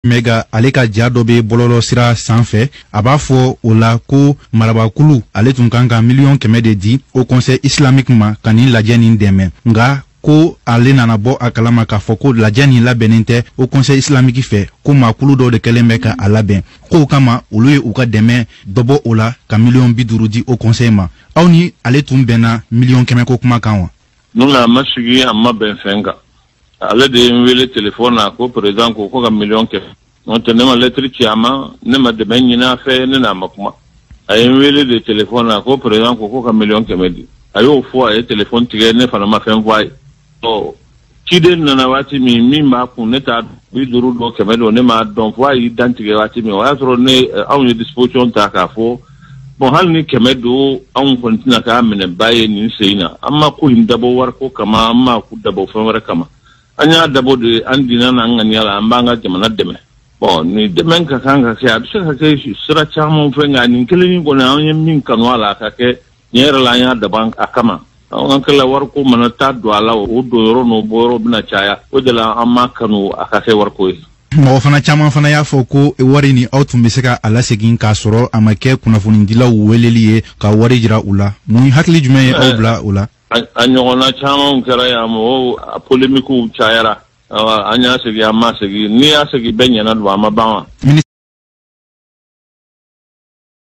Mega ale ka ja dɔ be bɔlɔlɔ sira sanfɛ a b'a fɔ o la ko marabakulu ale tun kan ka $100,000 de di au conseil islamique ma ka nin lajɛ nin dɛmɛ nga ko ale nana bɔ a kalama k'a fɔ ko lajɛ nin labɛnnen tɛ au conseil islamique fɛ ko maakulu dɔw de kɛlen bɛ ka a labɛn k'o kama olu ye u ka dɛmɛ dɔbɔ o la ka $50,000 di au conseil ma aw ni ale tun bɛnna $100,000 ko kuma kan wa nuna masigi amma ben fenga ale de wele telefone na ko president ko ka $1,000,000 on tenait ma lettre chiama ne ma de ben nyina fe ne na makuma ay wele de telefone na ko president ko ka $1,000,000 medi ayo fo ay telefone tige ne fana ma fen voy to kide na wati mi ma ku ne ta bi duru do kemedo ne ma don voy identique wati mi wa tro ne aw ni disposition ta ka fo bon hal ni kemedo an kontina ka mene baye ni seina amma ko hindabo war ko kama amma ku dabo fen war kama anya dabo de andina na ngani ala ambanga jamana deme bon ni demen ka kanga ke abse ka ke sira chamo fenga ni kelini ko na anya min kanwala ka ke nyera la nya daban akama an kala war ko mana ta do ala o do yoro no boro bina chaya o de la amma kanu akase war ko mɔgɔ fana caman fana y'a fɔ ko wari ni aw tun bɛ se ka a lasegin k'a sɔrɔ a ma kɛ kunnafonidilaw weleli ye ka wari jira u la mun hakili jumɛn ye aw bila o la a ɲɔgɔnna caman kɛra yan mɔgɔw a polemikiw cayara an y'a segi an ma segi n'i y'a segi bɛɛ ɲɛna don a ma ban wa